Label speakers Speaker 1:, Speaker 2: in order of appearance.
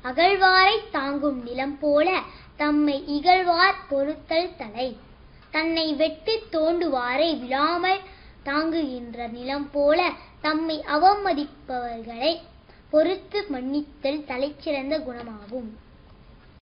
Speaker 1: அகழ்வாரைத் தாங்கும் நிலம் போல தம்மை இகழ்வார் பொறுத்தல் தலை. தன்னை வெட்டித் தோண்டுவாரை விழாமல் தாங்குகின்ற நிலம் போல தம்மை அவமதிப்பவர்களை பொறுத்து மன்னித்தல் தலைச்சிறந்த குணமாகும்.